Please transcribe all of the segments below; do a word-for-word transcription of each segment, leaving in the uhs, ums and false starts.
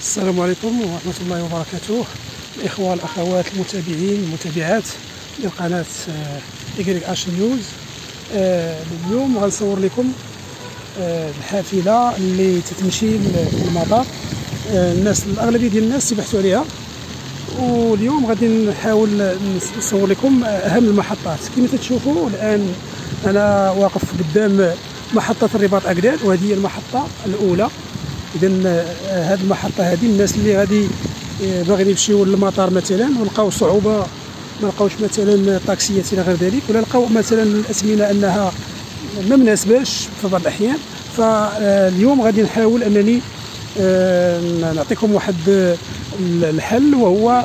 السلام عليكم ورحمة الله وبركاته. الإخوة والأخوات المتابعين المتابعات لقناة إكريك أش نيوز. اليوم غنصور لكم الحافلة اللي تتمشي للمطار. الناس الأغلبية ديال الناس تبحثوا عليها، واليوم غادي نحاول نصور لكم أهم المحطات. كما تشوفوا الآن أنا واقف قدام محطة الرباط أكداد، وهذه هي المحطة الأولى. إذا هذه المحطة هذه الناس اللي غادي باغيين يمشيو للمطار مثلا ولقاو صعوبة، ما لقاوش مثلا طاكسيات إلى غير ذلك، ولا لقاو مثلا الأثمنة أنها ما مناسباش في بعض الأحيان، فاليوم غادي نحاول أنني نعطيكم واحد الحل، وهو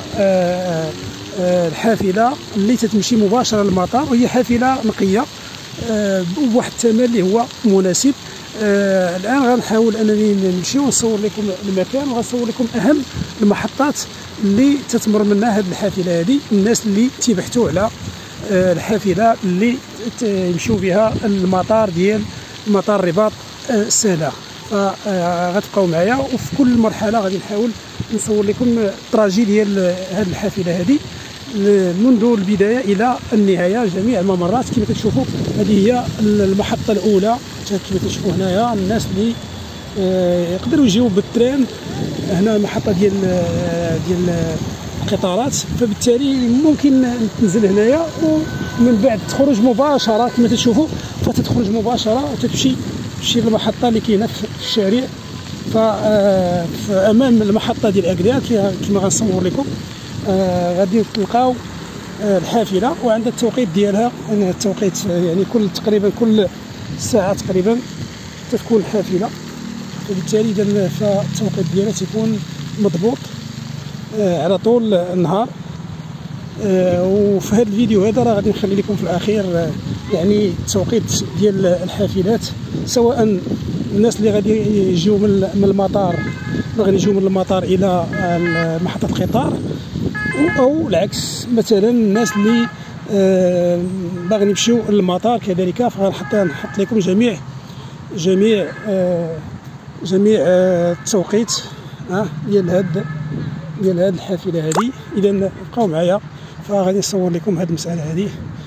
الحافلة اللي تتمشي مباشرة للمطار، وهي حافلة نقية بواحد الثمن اللي هو مناسب. آه الان غنحاول انني نمشي ونصور لكم المكان، وغنصور لكم اهم المحطات اللي تتمر منها هذه الحافله هذه. الناس اللي تيبحثوا على آه الحافله اللي يمشيو بها المطار ديال مطار الرباط آه سهله، فغتبقاو معايا، وفي كل مرحله غادي نحاول نصور لكم التراجي ديال هذه الحافله هذه منذ البدايه الى النهايه، جميع الممرات. كما تشوفوا هذه هي المحطه الاولى، كما تشوفوا هنايا الناس اللي يقدروا يجيو بالترين. هنا المحطه ديال ديال القطارات، فبالتالي ممكن تنزل هنايا ومن بعد تخرج مباشره. كما تشوفوا فتتخرج مباشره وتمشي تمشي للمحطه اللي كاينه في الشارع، فامام المحطه ديال أكداد كما غنصور لكم. آه غادي تلقاو آه الحافله، وعندها التوقيت ديالها. يعني التوقيت يعني كل تقريبا كل ساعه تقريبا تكون الحافله، فبالتالي اذا فالتوقيت ديالها تيكون مضبوط آه على طول النهار. آه وفي هذا الفيديو هذا راه غادي نخلي لكم في الاخير آه يعني التوقيت ديال الحافلات، سواء الناس اللي غادي يجيو من المطار باغيين يجيو من المطار الى محطه القطار، او العكس مثلا الناس اللي آه باغيين يمشيو للمطار كذلك. فغنحط نحط لكم جميع جميع آه جميع آه التوقيت آه ديال هاد ديال هاد الحافله هذه. اذا بقاو معايا، فغادي نصور لكم هاد المساله هذه.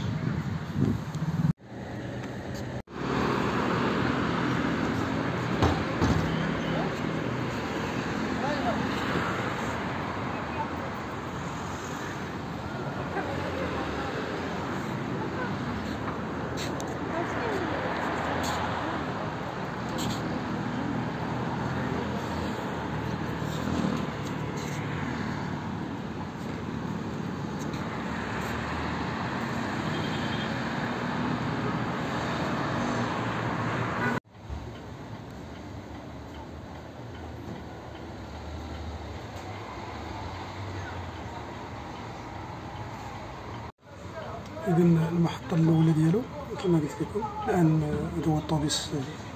إذا المحطة الأولى ديالو كما قلت لكم الآن هذا هو الطوبيس.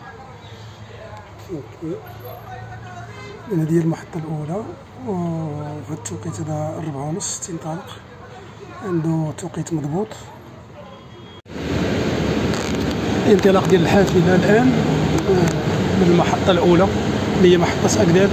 هذه هي المحطة الأولى، وفي التوقيت هذا الربعة ونص تنطلق، عنده توقيت مضبوط. الانطلاق ديال الحافلة الآن من المحطة الأولى اللي هي محطة أكداد.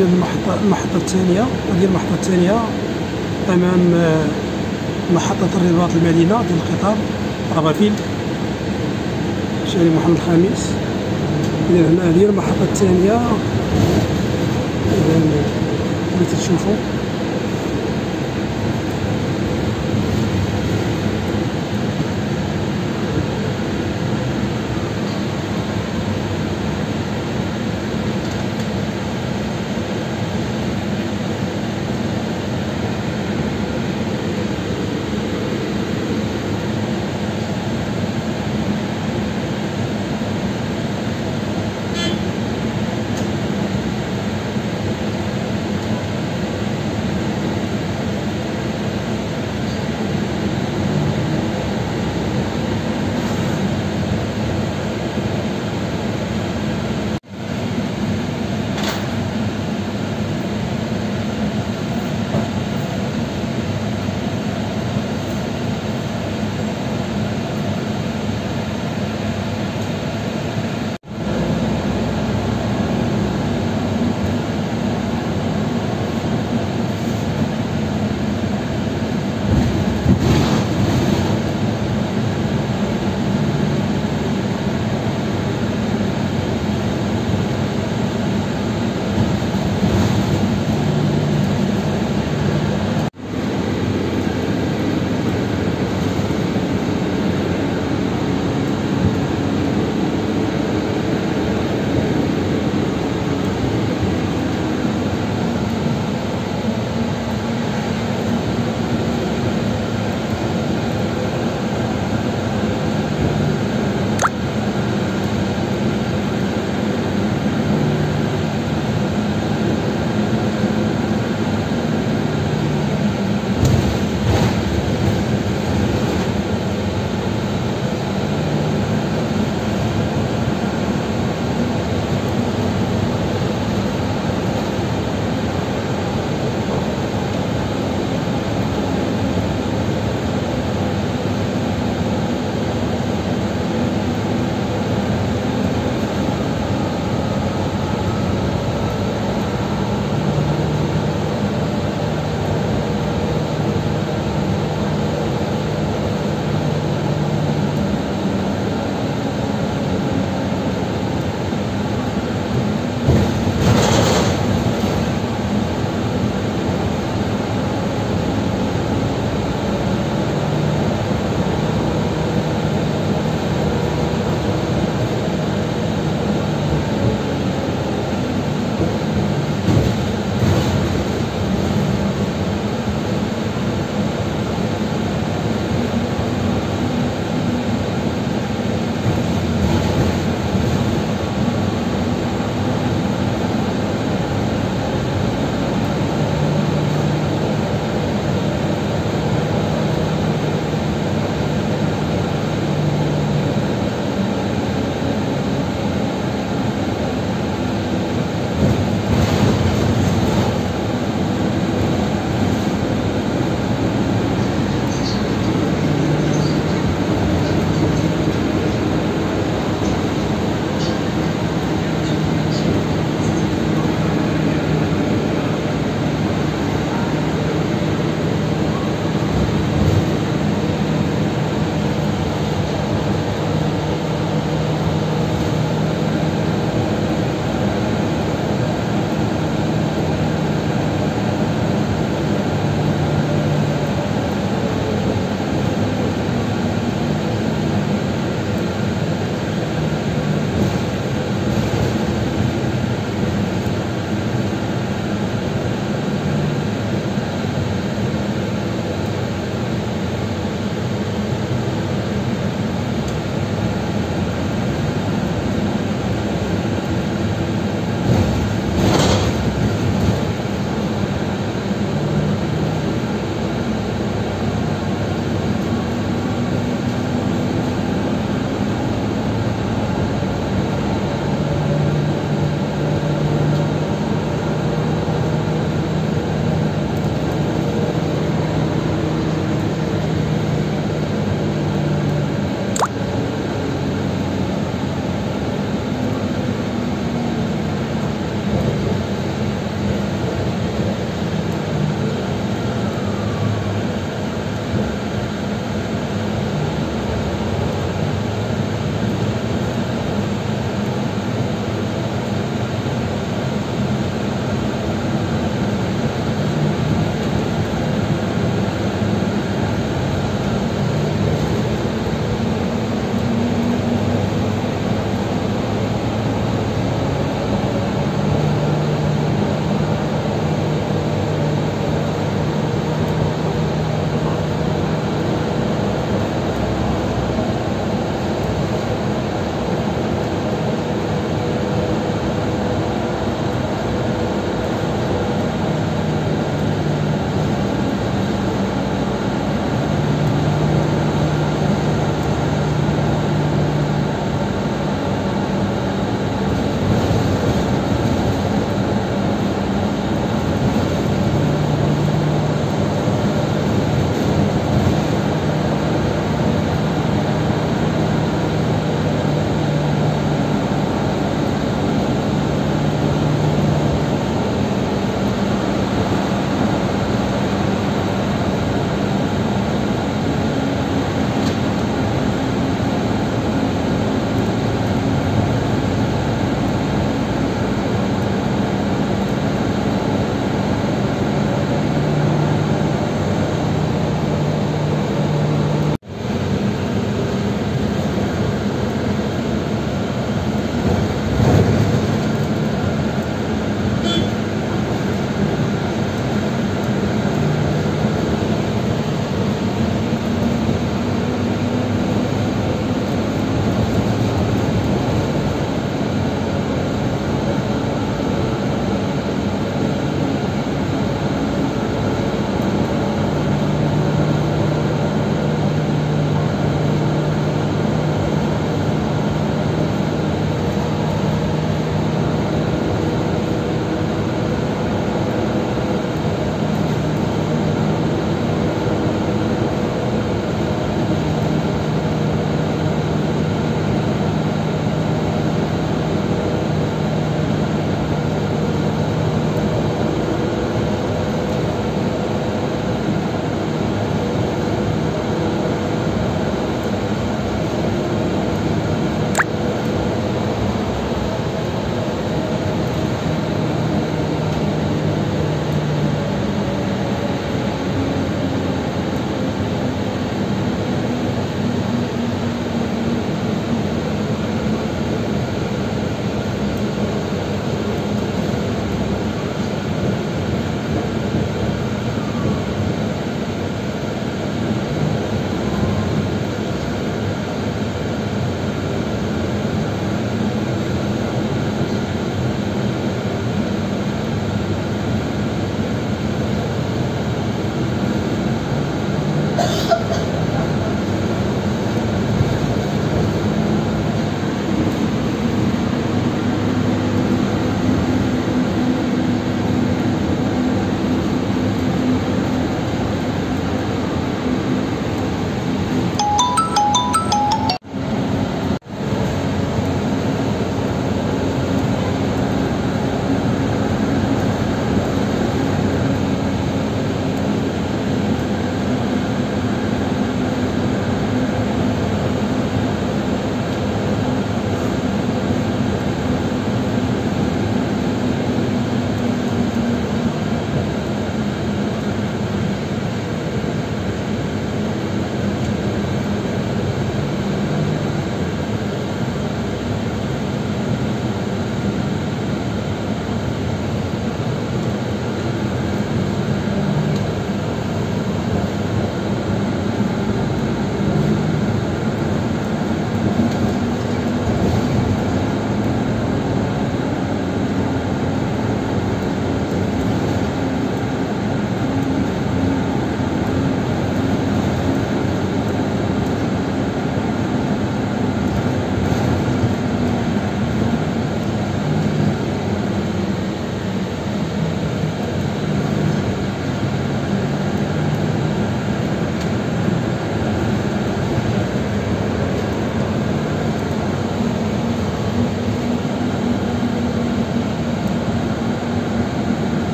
المحطة المحطة الثانية. هذه المحطة الثانية أمام محطة الرباط المدينة ديال القطار رابافيل شارع محمد الخامس. إذا هنا هذه المحطة الثانية. إذا بغيتو تشوفوا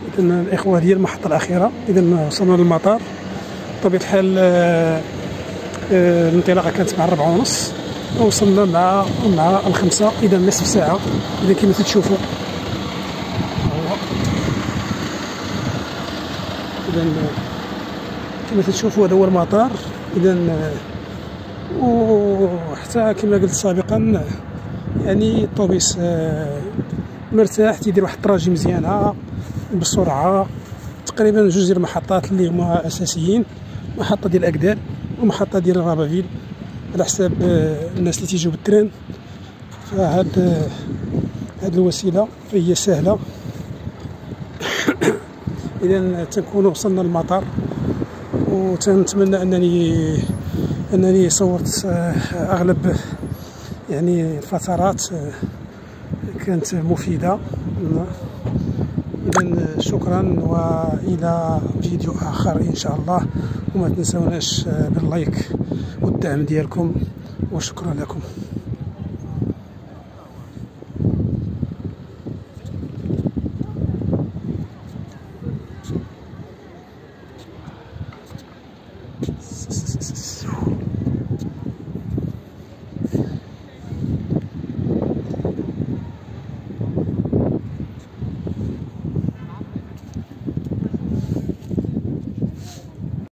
إذن الإخوة ديال المحطة الأخيرة. إذن وصلنا للمطار. بطبيعة الحال الانطلاقة كانت مع الربعة ونص، وصلنا مع مع الخمسة، إذا نصف ساعة. إذا كما تشوفوا إذا كما تشوفوا هذا هو المطار. إذا وحتى كما قلت سابقا يعني الطوبيس مرتاح، تيدير واحد الطراجي مزيانة بسرعة. تقريبا جوج ديال المحطات اللي هما أساسيين، محطة ديال أكدال ومحطة ديال رابافيل، على حساب الناس اللي تيجيو بالتران. فهاد هاد الوسيلة هي سهلة. إذا تنكونوا وصلنا للمطار، وتنتمنى أنني أنني صورت أغلب يعني الفترات كانت مفيدة. إذا شكرا، وإلى فيديو آخر إن شاء الله. وما تنسوناش باللايك والدعم ديالكم، وشكرا لكم.